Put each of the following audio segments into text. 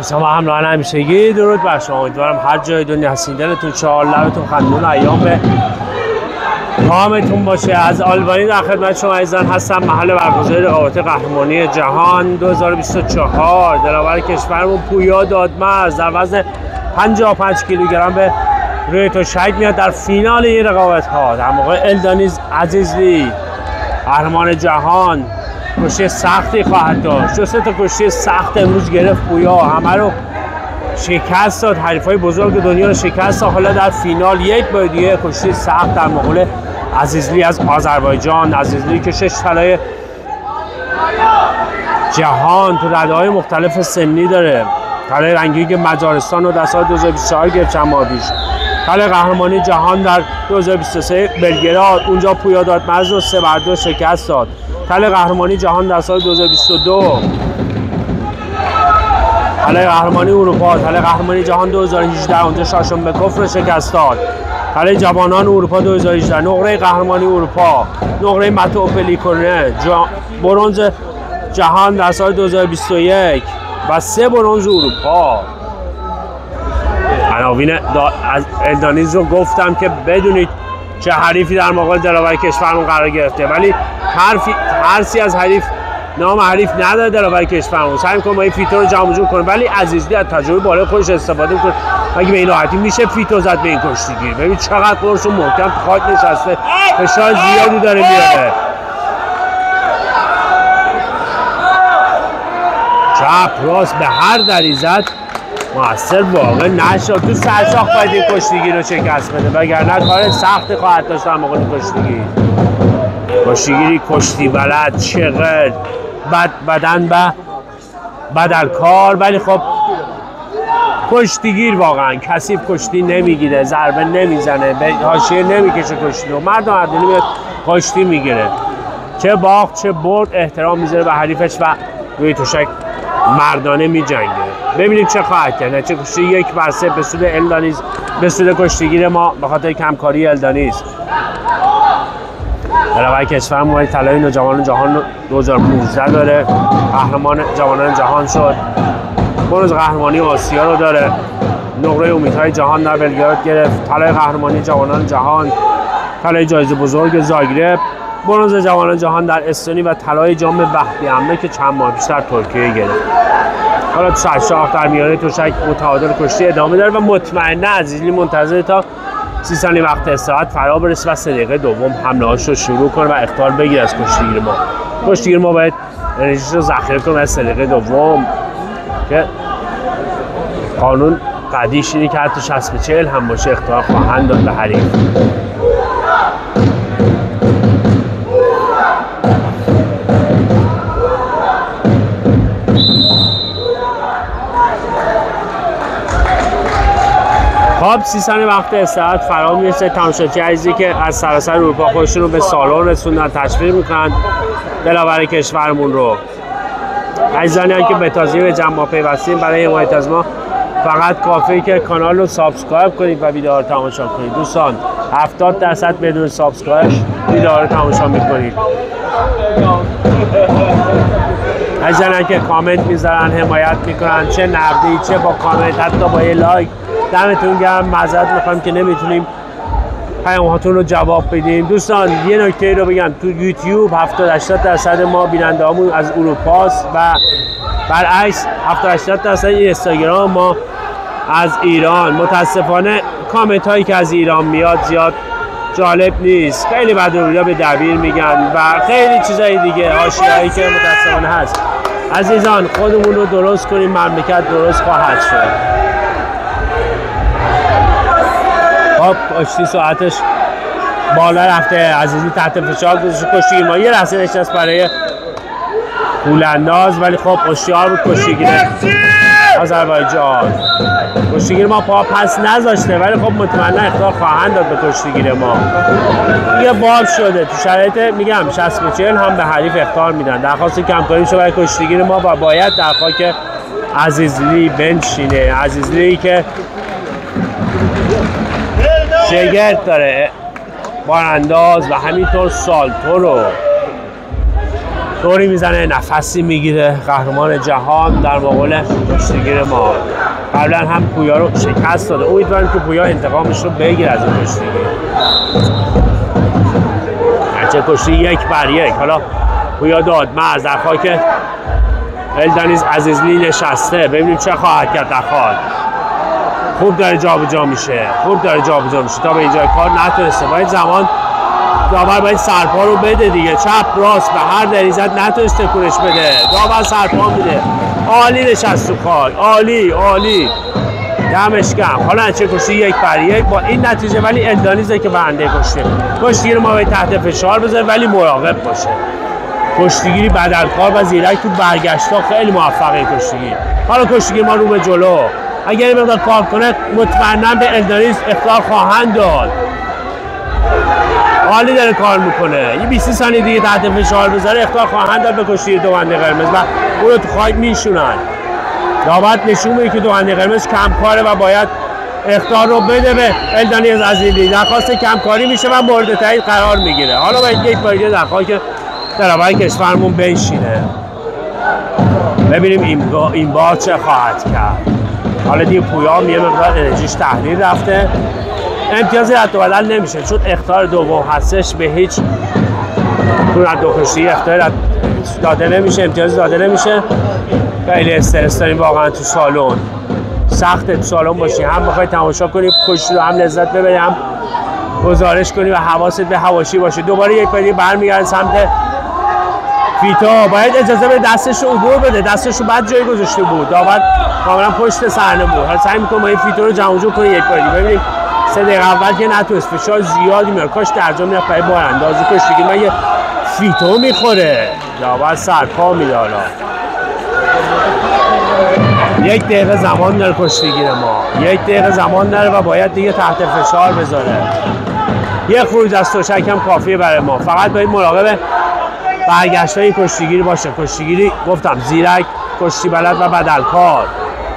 شما همراهان همیشگی درود بر شما. امیدوارم هر جای دنیا هستین دلتون شاد، لبتون خندون، ایام به کامتون باشه. از آلبانی در خدمت شما عزیزان هستم. محل برگزاری رقابت قهرمانی جهان 2024 دلاور کشورمون پویا دادمرز در وزن 55 کیلوگرم به روی تشک میاد در فینال این رقابت ها. در موقع الدانیز عزیزلی قهرمان جهان کشتی سختی خواهد داشت. دو سه تا کشتی سخت امروز گرفت پویا، همه رو شکست داد، حریفای بزرگ دنیا رو شکست داد. حالا در فینال یک بار دیگه کشتی سخت در مقابل عزیزلی از آذربایجان. عزیزلی که 6 طلای جهان تو رده‌های مختلف سنی داره. طلای رنگی مجارستان رو در سال 2024 گرفت چند ماه پیش. طلای قهرمانی جهان در 2023 بلگراد، اونجا پویا دادمرز رو 3-2 شکست داد. طلای قهرمانی جهان در سال 2022، طلای قهرمانی اروپا، طلای قهرمانی جهان 2018 اونجا شاشنبکوف رو شکست داد. طلای جوانان اروپا 2018، نقره قهرمانی اروپا، نقره متو پلیکونه، برنز جهان در سال 2021 و 3 برنز اروپا. عناوین الدانیز رو گفتم که بدونید چه حریفی در مقابل دلاور کشورمون قرار گرفته، ولی هرسی از حریف نام حریف نداره. دلاور کشورمون سعی می‌کنه ما این فیتو رو جمع جور کنه، ولی عزیزلی از تجربه بالای خودش استفاده می‌کنه. مگه به این راحتی میشه فیتو زد به این کشتیگیر؟ ببین چقدر قرص محکم تو خاک نشسته، فشار زیادی داره میاره. چپ راست به هر دری زد موثر واقع نشد. تو سرشاخ باید این کشتیگیر رو شکست بده، وگرنه کار سختی خواهد داشت در موقع کشتیگیر. کشتیگیری کشتی بلد، چقدر بد بدن و بدلکار، ولی خب کشتیگیر واقعا کثیف کشتی نمیگیره، ضربه نمیزنه، به حاشیه نمیکشه کشتی رو. مرد مردانی میاد کشتی میگیره، چه باخت چه برد احترام میذاره به حریفش و روی تشک مردانه میجنگه. ببینیم چه خواهد کرد. چه کشتی 1-3 به سود الدانیز، به سود کشتیگیر ما به خاطر کمکاری الدانیز. دلاور کشورمون طلای نوجوان جهان 2015 داره، قهرمان جوانان جهان شد. برنز قهرمانی آسیا رو داره، نقره امیدهای جهان در بلگراد گرفت، طلای قهرمانی جوانان جهان، طلای جایزه بزرگ زاگرب، برنز جوانان جهان در استونی و طلای جام وحدی عمه که چند ماه پیش در ترکیه گرفت. حالا تو سرشاخ در میانه تشک متعادل کشتی ادامه داره و مطمئنه عزیزلی منتظر تا 30 ثانیه وقت استراحت فرا برسه و 3 دقیقه دوم حمله‌هاش رو شروع کنه و اخطار بگیره از کشتیگیر ما. کشتیگیر ما باید انرژیش رو ذخیره کنه از 3 دقیقه دوم که قانون قدیش اینه که حتی 60-40 هم باشه اخطار خواهند داد به حریف. خب 30 ثانیه وقت استراحت فرا میرسه. تماشاچی عزیزی که از سراسر اروپا خودشون رو به سالن رسوندن تشویق میکنن دلاور کشورمون رو. عزیزانی هم که به تازگی به جمع پیوستین، برای حمایت از ما فقط کافیه که کانال رو سابسکرایب کنید و ویدیوها رو تماشا کنید. دوستان 70% بدون سابسکرایب ویدیوها رو تماشا میکنید. عزیزانی که کامنت میذارن حمایت میکنن، چه نقدی چه با کامنت، حتی با یه لایک. دمتون گرم. معذرت میخوام که نمیتونیم پیام‌هاتون رو جواب بدیم. دوستان یه نکته رو بگم، تو یوتیوب 70-80% ما بیننده‌هامون از اروپاست و برعکس 70-80% اینستاگرام ما از ایران. متاسفانه کامنت هایی که از ایران میاد زیاد جالب نیست، خیلی بدرودی به دبیر میگن و خیلی چیزای دیگه، حاشیه‌ای که متاسفانه هست. عزیزان خودمون رو درست کنیم، مملکت درست خواهد شد. خب کشتی ساعتش بالا رفته، عزیزی تحت فشار گذاشته. کشتیگیر ما یه لحظه نشست برای گولانداز، ولی خب هوشیار بود کشتیگیر آذربایجان. کشتیگیر ما پا پس نذاشته، ولی خب مطمئنا اخطار خواهند داد به کشتیگیر ما. دیگه باب شده تو شرایط میگم 60-40 هم به حریف اخطار میدن. درخواست کمکاری شده برای کشتیگیر ما و باید در خاک عزیزلی بنشینه. عزیزلی که شگرد داره، بارانداز و همینطور سالتو رو دوری میزنه، نفسی میگیره، قهرمان جهان در مقابل کشتیگیر ما. قبلا هم پویا رو شکست داده، امیدوارم که پویا انتقامش رو بگیره از این کشتیگیر. هرچه کشتی 1-1. حالا پویا دادمرز در خاک الدنیز عزیزلی نشسته، ببینیم چه خواهد کرد در خاک. خوب داره جابجا میشه، تا به اینجای کار نتونسته. باید زمان داور باید سرپا رو بده دیگه، چپ راست به هر دریزت نتونسته کنش بده، داور سرپا میده. عالی نشست تو خاک، عالی دمش گرم. حالا چه کشتی 1-1 با این نتیجه، ولی الدانیزه که برنده کشتیگیر ما باید تحت فشار بذاره ولی مراقب باشه. کشتیگیری بدلکار و زیرک تو برگشتا خیلی موفقه کشتیگیر. حالا کشتیگیر ما رو به جلو، اگر این مقدار کار کنه مطمئنا به الدانیز اخطار خواهند داد. عالی داره کار میکنه، یه 20 ثانیه دیگه تحت فشار بذاره اخطار خواهند داد به کشتی دوبنده قرمز و اون رو تو خاک میشونن. داور نشون میده که دوبنده قرمز کمکاره و باید اخطار رو بده به الدنیز عزیزلی. درخواست کمکاری میشه و مورد تایید قرار میگیره. حالا باید یک بار دیگه در خاک دربای کشورمون بنشینه، ببینیم این بار چه خواهد کرد. حالا دیگه پویا یه مقدار انرژیش تحلیل رفته، امتیازی رد و بدل نمیشه چون اخطار دوم هستش، به هیچ از دو کشتی اخطار داده نمیشه، امتیازی داده نمیشه. خیلی استرس داریم واقعا تو سالن، سخته تو سالن باشی، هم بخوای تماشا کنی کشتی رو، هم لذت ببری، هم گزارش کنی و حواست به حواشی باشه. دوباره یک بار برمیگرده سمت فیتو، باید اجازه به دستش رو عبور بده، دستش رو بد جایی گذاشته بود، داور کاملا پشت صحنه بود. حالا سعی می‌کنه این فیتو رو جمع جور کنه یک بار دیگه. ببینیم 3 دقیقه اول که نتونست، فشار زیادی میاد، کاش درجا میرفت برای باراندازی کشتیگیر. من یه فیتو میخوره، داور سرپا میده. حالا 1 دقیقه زمان داره کشتیگیر ما، 1 دقیقه زمان داره و باید دیگه تحت فشار بذاره. یه خروج از تشک هم کافیه برای ما، فقط باید مراقب برگشتای کشتیگیری باشه. کشتیگیری گفتم زیرک، کشتی بلد و بدلکار.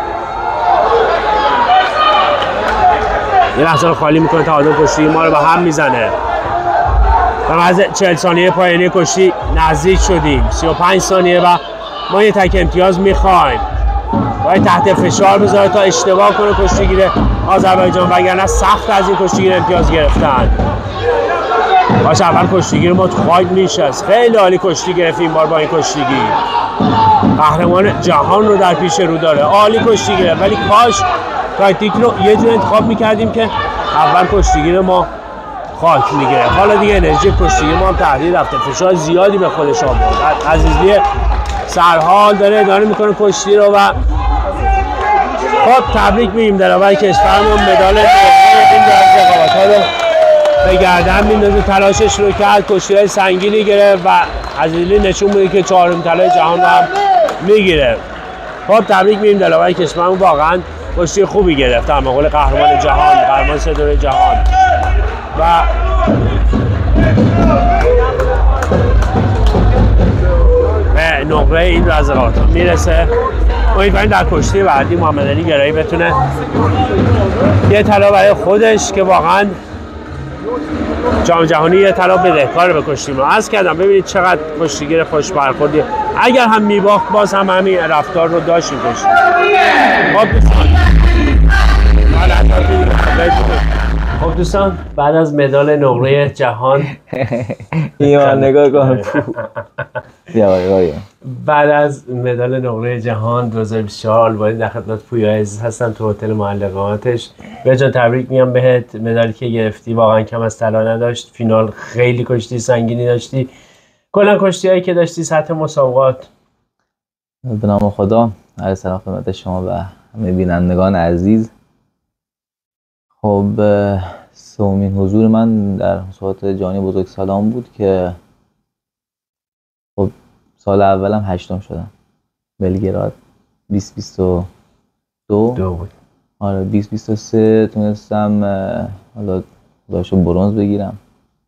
یه لحظه رو خالی میکنه، تعادل کشتی ما رو به هم میزنه و از 40 ثانیه پایانی کشتی نزدیک شدیم، 35 ثانیه و ما یه تک امتیاز میخوایم. باید تحت فشار بذاره تا اشتباه کنه کشتیگیر آذربایجان، وگرنه سخت از این کشتیگیر امتیاز گرفتن. باشه اول کشتیگیر ما تو خاک میشست، خیلی عالی کشتی گرفت این بار با این کشتیگیر. قهرمان جهان رو در پیش رو داره، عالی کشتی گرفت، ولی کاش تاکتیک رو یه جور انتخاب میکردیم که اول کشتیگیر ما خاک میگیره. حالا دیگه انرژی کشتیگیر ما هم تحلیل رفته، فشار زیادی به خودش آورد. عزیزلی سرحال داره اداره میکنه کشتی رو و خب تبریک میگیم درباره کشورمون مدال نقره این رقابت‌ها رو به گردن میندازه. تلاشش رو کرد، کشتی‌های سنگینی گرفت و عزیزلی نشون میده که 4مین طلای جهان رو هم میگیره. خب تبریک میگیم درباره کشورمون، واقعا کشتی خوبی گرفت در مقابل قهرمان جهان، قهرمان 3 دوره جهان و به نقره این رقابت‌ها میرسه. امیدواریم در کشتی بعدی محمد علی گرایی بتونه یه طلا برای خودش که واقعا جام جهانی یه طلا بدهکار به کشتی ما. عرض کردم ببینید چقدر کشتیگیر خوش برخوردیه، اگر هم میباخت باز هم همین رفتار رو داشت کشتی. خب دوستان بعد از مدال نقره جهان ایمان نگاه کن بعد از مدال نقره جهان 2024 آلبانی در خدمت پویا عزیز هستم تو هتل معلقاتش. بهجان تبریک میگم بهت، مدالی که گرفتی واقعا کم از طلا نداشت، فینال خیلی کشتی سنگینی داشتی، کلا کشتی هایی که داشتی سطح مسابقات. به نام خدا، عرض سلام خدمت شما و همه بینندگان عزیز. خب سومین حضور من در مسابقات جهانی بزرگسالان بود که خب سال اولم 8م شدم، بلگراد 2022 بود. آره 2023 تونستم حالا داشت برنز بگیرم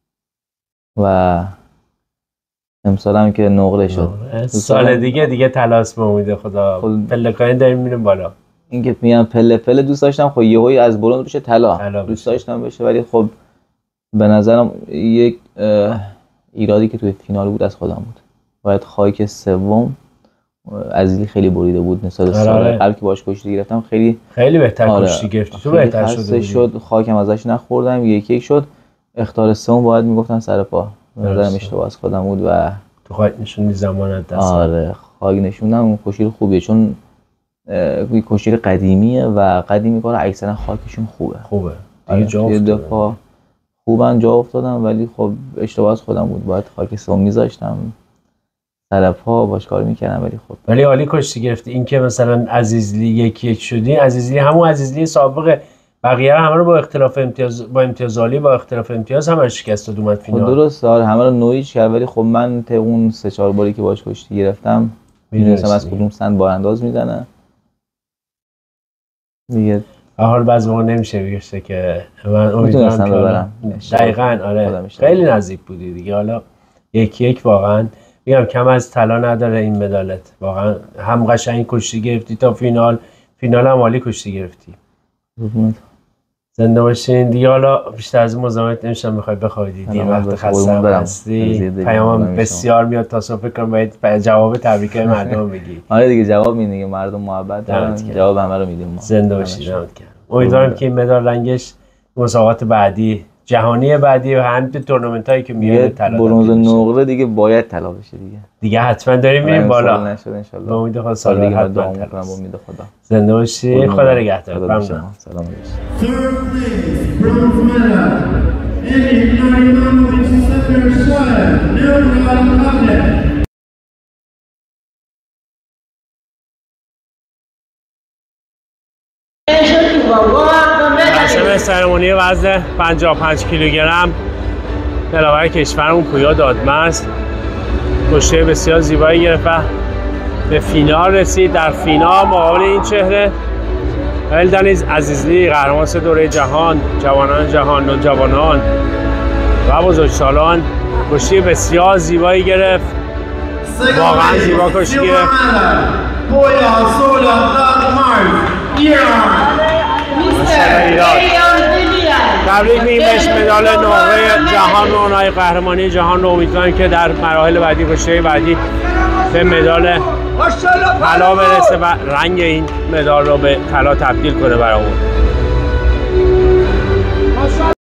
و امسالم که نقره شد. سال دیگه طلاست به امید خدا. پلکانی داریم میریم بالا. این که میگم پله دوست داشتم، خب یهویی از برنز بشه طلا دوست داشتم بشه، ولی خب به نظرم یک ایرادی که توی فینال بود از خودم بود. باید خاک سوم عزیزی خیلی بریده بود نسبت سال قبل که باهاش کشتی گرفتم خیلی بهتر کشتی گرفتی. تو بهتر شد خاکم ازش نخوردم، یک شد. اختار سوم باید میگفتن سر پا. نظرم اشتباه از خودم بود و تو خاک نشوندی زمانت دست. خاک نشوندم. اون کشتی خوبیه چون کشتی قدیمیه و قدیمی کارا اکثرا خاکشون خوبه. دیگه جا دفعه خوبن جا افتادم، ولی خب اشتباه از خودم بود. باید خاک سوم میذاشتم سر پا باش کار میکردم، ولی خب ولی عالی کشتی گرفتی. این که مثلا عزیزلی 1-1 شدی، عزیزلی همون عزیزلی سابقه، بقیه همه رو با اختلاف امتیاز، با امتیازالی با اختلاف امتیاز هم شکست داد اومد فینال. درست همه رو نوعیش کرد، ولی خب من طبق اون 3-4 باری که باش کشتی گرفتم میدونستم از کدوم سند بارانداز میزنه دیگه. حال بعضی موقع نمیشه بگشته که من امیدوارم که ببرم. دقیقاً آره خیلی نزدیک بودی دیگه. حالا 1-1 واقعا میگم کم از طلا نداره این مدالت. واقعا هم قشنگ کشتی گرفتی تا فینال هم عالی کشتی گرفتی. زنده باشین دیگه. حالا بیشتر از این مزاحمت نمیشم، میخوای بخوابی دیگه وقت خسته هستی. پیامم بسیار میاد تا صبح فکر کنم باید جواب تبریکای مردم بگی. آره دیگه جواب میدیم دیگه، مردم محبت دارن، جواب همه رو میدیم ما. زنده باشید. امیدوارم که این مدال رنگش مسابقات بعدی جهانی بعدی و هم تو تورنمنت هایی که میاد طلا برنز نقره دیگه باید طلا بشه دیگه حتما داریم میریم بالا. نشد ان شاء الله. به امید خدا سال دیگه حتما با امید خدا. زنده باشی. خدا نگهدار. ممنون. سلام مراسم سرمونی وزن 55 کیلوگرم دلاور کشورمون پویا دادمرز کشتی بسیار زیبایی گرفت و به فینال رسید. در فینال مقابل این چهره الدنیز عزیزلی، قهرمان 3 دوره جهان، جوانان جهان، نوجوانان و بزرگسالان، کشتی بسیار زیبایی گرفت. واقعا زیبا کشتی گرفت. تبریک میگیم بهش مدال نقره جهان و اونای قهرمانی جهان رو. امیدوارم که در مراحل بعدی کشتی بعدی به مدال طلا برسه و رنگ این مدال رو به طلا تبدیل کنه برامون.